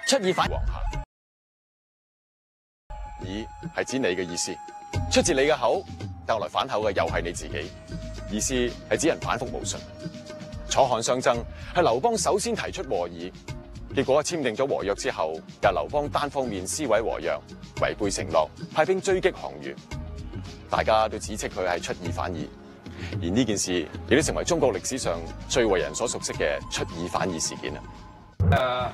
出爾反爾。爾係指你嘅意思，出自你嘅口，帶來反口嘅又係你自己，意思係指人反覆無信。楚漢相爭係劉邦首先提出和議，結果簽訂咗和約之後，由劉邦單方面撕毀和約，違背承諾，派兵追擊項羽，大家都指斥佢係出爾反爾。而呢件事亦都成為中國歷史上最為人所熟悉嘅出爾反爾事件啦。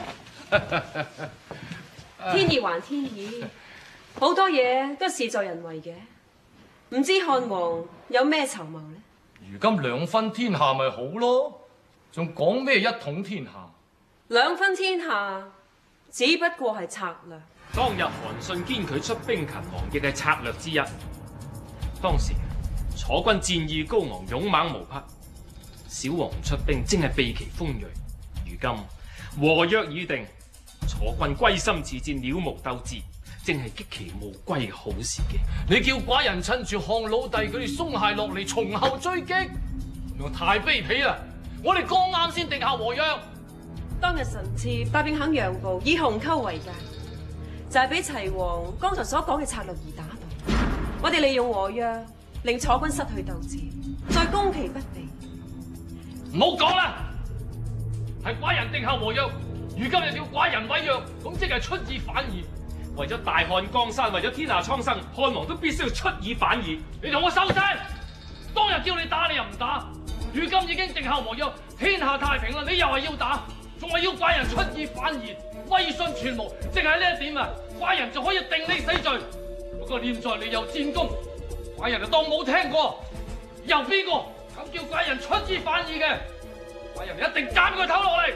天意還天意，好多嘢都事在人為嘅。唔知漢王有咩籌謀呢？ 如今兩分天下咪好咯，仲講咩一統天下？ 兩分天下只不過係策略。 當日韓信堅拒出兵勤王，亦係策略之一。當時楚軍戰意高昂，勇猛無匹，小王唔出兵，正係避其鋒銳。如今和約已定，楚軍歸心似箭，了無鬥志，正係擊其無歸嘅好時機。 你叫寡人趁住漢老弟佢哋鬆懈落嚟，從後追擊，又太卑鄙啦！我哋剛啱先定下和約。 當日臣妾帶兵肯讓步，以鴻溝為界，就係俾齊王剛才所講嘅策略而打動。我哋利用和約，令楚軍失去鬥志，再攻其不備。 唔好講啦，係寡人定下和約，如今又叫寡人毀約，咁即係出爾反爾。 為咗大漢江山，為咗天下蒼生，漢王都必須要出爾反爾。 你同我收聲！當日叫你打，你又唔打，如今已經定下和約，天下太平啦，你又係要打，仲話要寡人出爾反爾，威信全無。淨係呢一點啊，寡人就可以定你死罪。不過念在你有戰功，寡人就當冇聽過。由邊個咁叫寡人出爾反爾嘅？寡人一定斬佢頭落嚟。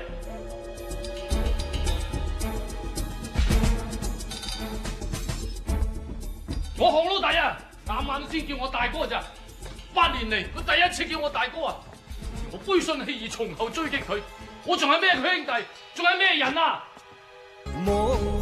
我項老弟啊，啱啱先叫我大哥咋，8年嚟佢第一次叫我大哥啊！我背信棄義，從後追擊佢，我仲係咩兄弟，仲係咩人啊？